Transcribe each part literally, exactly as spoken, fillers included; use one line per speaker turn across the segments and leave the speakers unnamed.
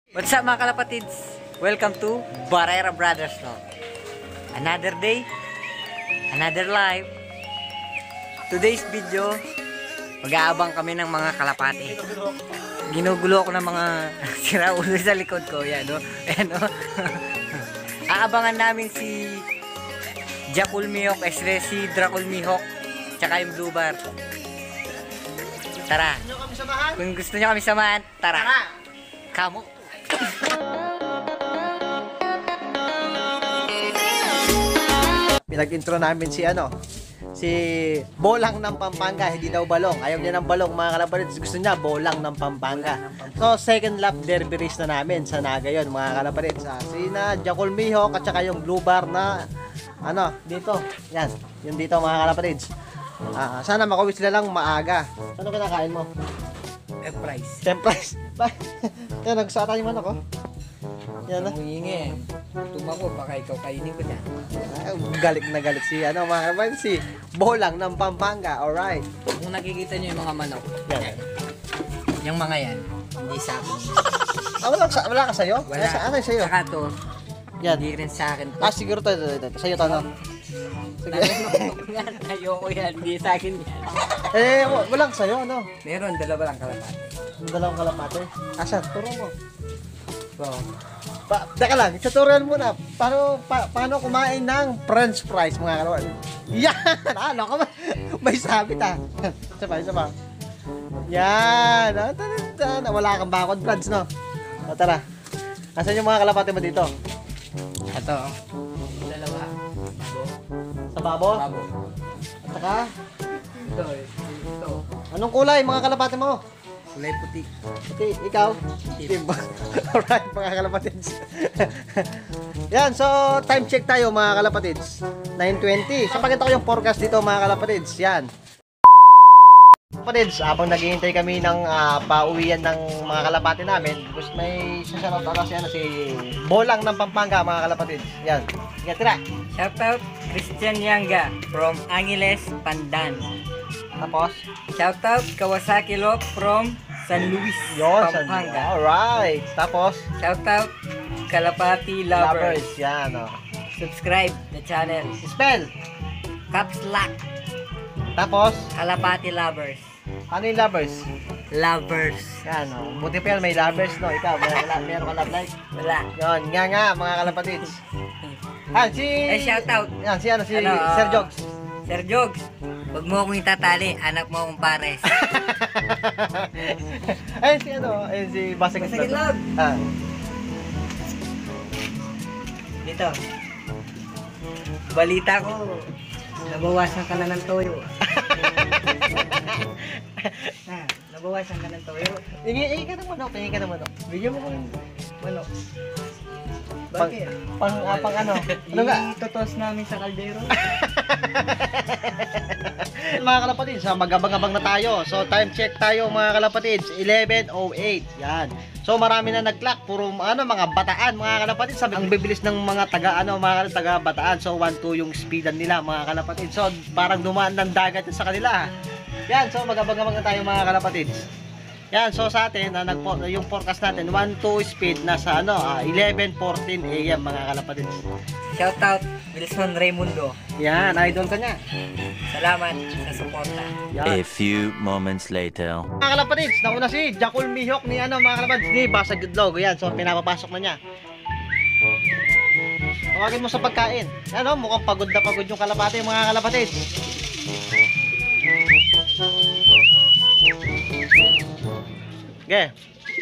What's up mga kalapatids? Welcome to Barrera Brothers no? Another day, another life. Today's video, mag-aabang kami ng mga kalapati. Ginugulo ko ng mga siraulo sa likod ko. Yan no? Ayan, no? Aabangan namin si Jakul Mihok, esre si Drakul Mihok, tsaka yung Blue Bar. Tara. Kung gusto nyo kami samahan, tara. Kamo.
Pinag-intro namin si ano, si Bolang ng Pampanga, hindi daw balong. Ayaw niya ng balong mga kalapatids, gusto niya Bolang ng Pampanga. So second lap derby race na namin sa Naga yun mga kalapatids. Ah, si na Jakul Mihok at saka yung Blue Bar na ano, dito. Yan, yung dito mga kalapatids. Ah, sana makauwi sila lang maaga. Ano kinakain mo?
F-price.
Temprise. Yan, nagsata yung manok, oh. Yan na.
Humingi. Tuma ko, baka ikaw kainin ko niya.
Ay, galit na galit si ano mga kapatid, si Bolang ng Pampanga. Alright.
Kung nakikita nyo yung mga manok,
Yan.
yung mga yan, hindi sa akin.
Ah, wala, ka- wala ka sa'yo?
Wala.
Ay, sa akin sa'yo.
Saka to,
Yan.
hindi rin sa akin to.
Ah, siguro to, to, to, to. Sa'yo to, no? Sige.
Ayoko yan, hindi sa akin yan.
Eh, w- walang sa'yo, no?
Meron, dalawa lang kalapati.
Yung dalawang kalapate. Asan? Turo mo.
So,
Pa, teka lang, tutorial muna. Paano, pa, paano kumain ng french fries, mga kalapate? Yan! Ano ka ba? May sabit, ah. Isa pa, isa pa. Yan! Ah, ta- ta- ta- Wala kang bakod, Brads, no? O, tara. Asan yung mga kalapate mo dito?
ito, dalawa.
Sa babo?
Babo.
At saka,
Ito, ito.
anong kulay mga kalapate mo?
Kulay puti.
Okay, ikaw?
Itim.
Alright, mga kalapatids. Yan, so time check tayo mga kalapatids. nine twenty. So pakita ko yung forecast dito mga kalapatids. Yan. Kalapatids, habang naghihintay kami ng uh, pauwian ng mga kalapati namin, gusto may sasarap ako si, ano, si Bolang ng Pampanga mga kalapatids. Yan. Sige, tira.
Shoutout Christian Yanga from Angeles, Pandan.
Tapos,
Shoutout Kawasaki Lock from San Luis,
yun. San-
Pampanga.
Alright. Tapos,
Shoutout Kalapati Lovers.
lovers. Yan, oh.
Subscribe the channel.
Spell.
Caps Lock
Tapos,
Kalapati Lovers.
ano yung lovers?
Lovers.
Yan, oh. Buti pa yan, may lovers, no? Ikaw, may, may, meron ka love life.
Wala.
Yan, nga nga, mga kalapatids. Ah, si...
Eh, shoutout.
Yan, si ano, si
Ano, ah,
Sir Jogs.
Sir Jogs, huwag mo akong itatali. Anak mo akong pares.
Ayun si ano, ayun si Basag
Basag Itlog.
Ah.
Dito. Balita ko, nabawasan ka na ng toyo. ah, nabawasan ka ng toyo.
Hingi, hingi ka ng manok, hingi ka ng manok.
Bigyan mo ko yung manok.
Pang,
Bakit?
pang, ah, pang ano? Ano nga?
Itotos namin sa kaldero.
Mga kalapatids, ha, mag-abang-abang na tayo. So, time check tayo mga kalapatids, eleven oh eight. Yan. So, marami na nag-clock. Puro ano, mga bataan, mga kalapatids. Sabi, ang bibilis ng mga taga, ano, mga taga bataan. So, one two yung speedan nila, mga kalapatids. So, parang dumaan ng dagat sa kanila. Yan. So, mag-abang-abang na tayo mga kalapatids. Yan, so sa atin, uh, nag yung forecast natin, one two speed nasa ano, uh, eleven fourteen a m mga kalapatids.
Shoutout Wilson Raimundo.
Yan, idol ka niya.
Salamat sa suporta.
Yan.
A few moments later.
Mga kalapatids, nauna si Jakul Mihok ni ano mga kalapatids, ni Basag Itlog. Yan, so pinapapasok na niya. Tawagin mo sa pagkain. Yan o, mukhang pagod na pagod yung kalapati, mga kalapatids. Okay.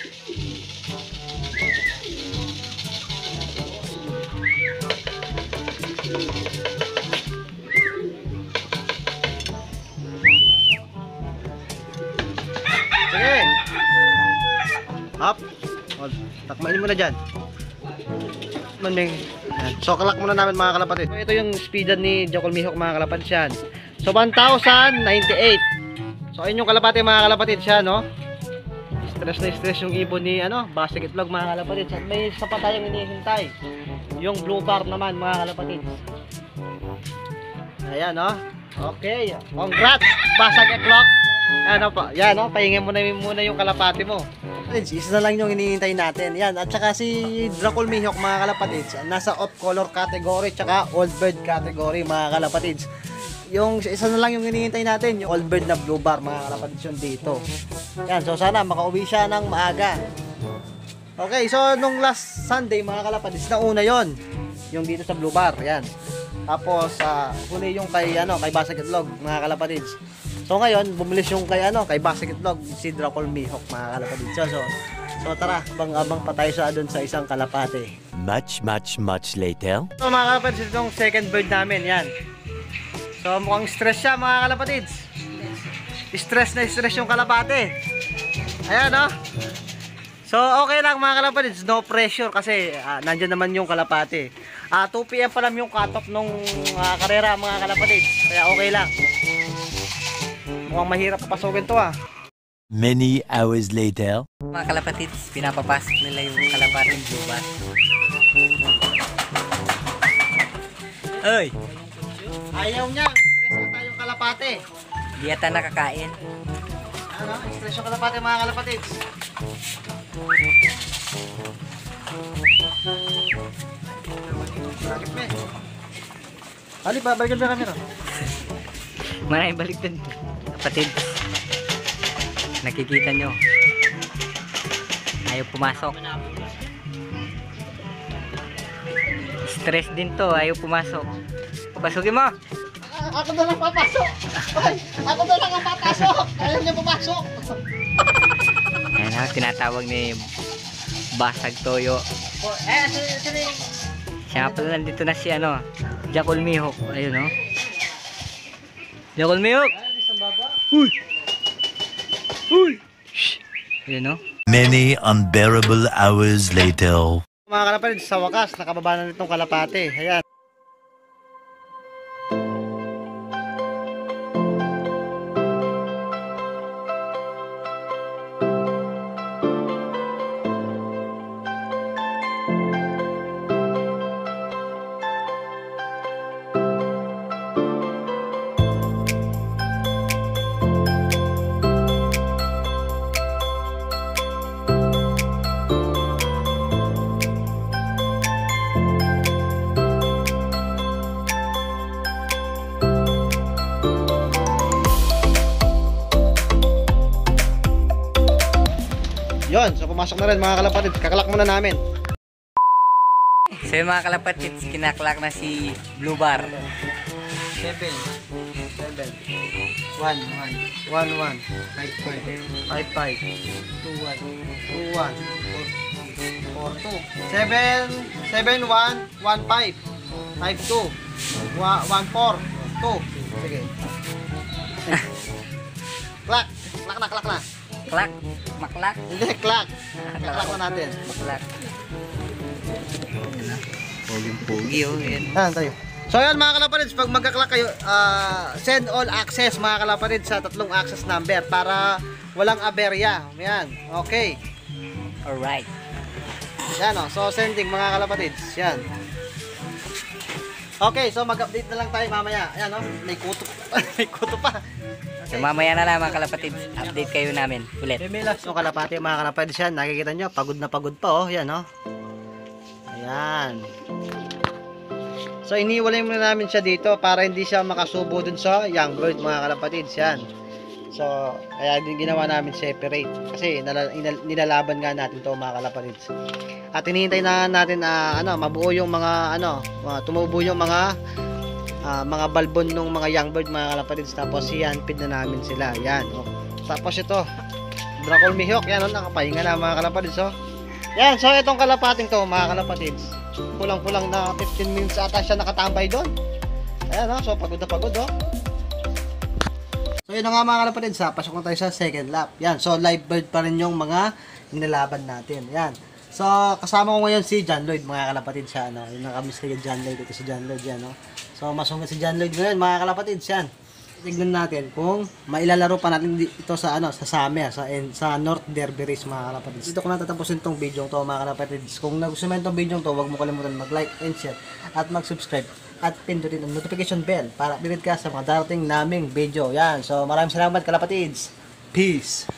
Sige. Up. O, takmain mo na dyan. Maning. Yan. So, kalak muna namin mga kalapatid. So, ito yung speedan ni Jakul Mihok mga kalapatid siya. So, one thousand ninety-eight. So, ayun yung kalapati mga kalapatid siya, no? Stress na stress yung ibon ni ano, Basag Itlog mga kalapatids. At may isa pa tayong hinihintay. Yung Blue Bar naman mga kalapatids. Ayan, no? Okay. Congrats, Basag Itlog. Ano pa? Yan, no? Pahingin mo na muna yung kalapati mo. kalapatids, isa na lang yung hinihintay natin. Yan, at saka si Dracul Mihawk mga kalapatids, nasa off color category tsaka old bird category mga kalapatids. Yung isa na lang yung hinihintay natin, yung old bird na blue bar mga kalapatids yung dito. Yan, so sana makauwi siya ng maaga. Okay, so nung last Sunday mga kalapatids, nauna yon yung dito sa blue bar, yan. Tapos uh, huli yung kay ano, kay Basket Itlog mga kalapatids. So ngayon, bumilis yung kay ano, kay Basket Itlog, si Dracul Mihawk mga kalapatids. So, so, so tara, abang-abang pa tayo sa doon sa isang kalapate.
Much, much, much later.
So mga kalapatids, itong second bird namin, yan. So mukhang stress siya mga kalapatids. Stress na stress yung kalapate. Ayan no. So okay lang mga kalapatids, no pressure kasi uh, nandyan naman yung kalapate. uh, two p m pa lang yung cut-off nung uh, karera mga kalapatids. Kaya okay lang. Mukhang mahirap papasukin to ah.
Many hours later.
Mga kalapatids, pinapapasok nila yung kalapating blue bar. Oy!
Ayaw niya, stress ata yung kalapate.
Di ata nakakain.
Ano, stress yung kalapate mga kalapatids. Sakit me. Ali, babalikan sa camera.
Maraming balik dun. Kapatid. Nakikita nyo. Ayaw pumasok. Stress din to. Ayaw pumasok. Pasukin mo.
A- ako na lang papasok. Ay, ako na lang ang papasok. Ayaw niya pumasok.
Ayan ha. Tinatawag ni Basag Toyo.
Oh, eh, sino, sino yung...
Siya nga pala nandito na si ano. Dracul Mihawk. Ayun no. Dracul Mihawk. Uy! Uy! Shh! Ayun no.
Many unbearable hours later.
Mga kalapatids, sa wakas, nakababa na nitong kalapate. Ayan. Yun, so pumasok na rin mga kalapatid. Kakalak muna namin.
So yung mga kalapatids, kinaklak na si Blue Bar.
seven, seven, one, one, one, one, five, five, five, five, two, one, two, one, four, two, seven, seven, one, one, five, five, two, one, four, two. Sige. Klak, klak na, klak na.
Klak, maklak,
Hindi, klak. Klak na natin.
maklak. Puging-pugi oh, yan.
Yan tayo. So yan mga kalapatids, pag magka-clack kayo, ah, send all access mga kalapatids sa tatlong access number para walang aberya. Yan, okay.
Alright.
Yan o, so sending mga kalapatids. Yan. Okay, so mag-update na lang tayo mamaya. Ayan o, may kuto, may kuto pa.
So mamaya na lang mga kalapatids, update kayo namin ulit.
So kalapati mga kalapatids yan, nakikita nyo, pagod na pagod pa oh. Yan o. Ayan. So iniwalay muna namin siya dito para hindi siya makasubo dun sa young bird mga kalapatids. Yan. So kaya din ginawa namin separate kasi nala, inal, nilalaban nga natin to mga kalapatids. At hinihintay na natin na uh, ano, mabuo yung mga ano, uh, tumubo yung mga uh, mga balbon ng mga young bird mga kalapatids. Tapos i-unfeed na namin sila. Yan. Oh. Tapos ito, Dracul Mihawk. Yan, oh, nakapahinga na mga kalapatids. Oh. Yan, so itong kalapating to mga kalapatids. Kulang-kulang na fifteen minutes ata siya nakatambay doon. Ayan oh, so pagod na pagod oh. So yun na nga mga kalapatids ha, pasok na tayo sa second lap. Yan, so live bird pa rin yung mga nilalaban natin. Yan. So kasama ko ngayon si John Lloyd mga kalapatids siya. Ano? Yung nakamiss kayo John Lloyd, ito si John Lloyd yan. No? So masungit si John Lloyd ngayon mga kalapatids yan. Tignan natin kung mailalaro pa natin ito sa ano sa summer sa sa North Derby Race mga kalapatids. Dito ko na tatapusin tong video to mga kalapatids. Kung nagustuhan tong video to, huwag mo kalimutan mag-like and share at mag-subscribe at pindutin ang notification bell para updated ka sa mga darating naming video. Yan. So maraming salamat kalapatids. Peace.